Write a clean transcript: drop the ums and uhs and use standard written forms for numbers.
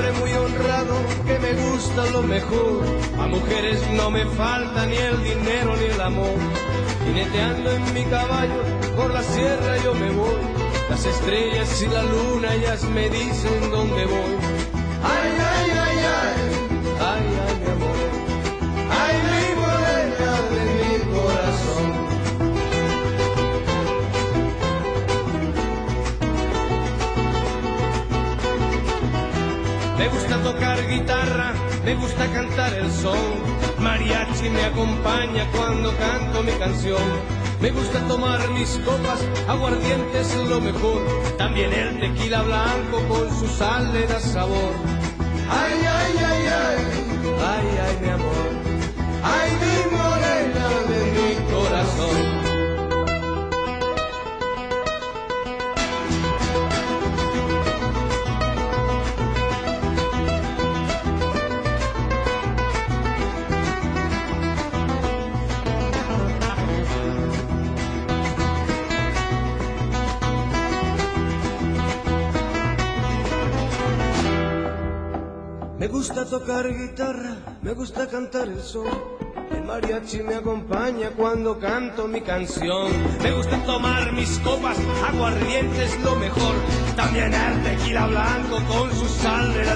hombre muy honrado que me gusta lo mejor. A mujeres no me falta ni el dinero ni el amor. Jineteando en mi caballo por la sierra yo me voy. Las estrellas y la luna ellas me dicen dónde voy. Ay, ay, ay, ay, ay, ay, mi amor. Ay, mi morena de mi corazón. Me gusta tocar guitarra, me gusta cantar el son. Mariachi me acompaña cuando canto mi canción. Me gusta tomar mis copas, aguardiente es lo mejor. También el tequila blanco con su sal le da sabor. Ay, ay, ay, ay, ay, ay, mi amor. Ay, mi morena de mi corazón. Me gusta tocar guitarra, me gusta cantar el son. El mariachi me acompaña cuando canto mi canción. Me gusta tomar mis copas, aguardiente es lo mejor. También el tequila blanco con su sal de la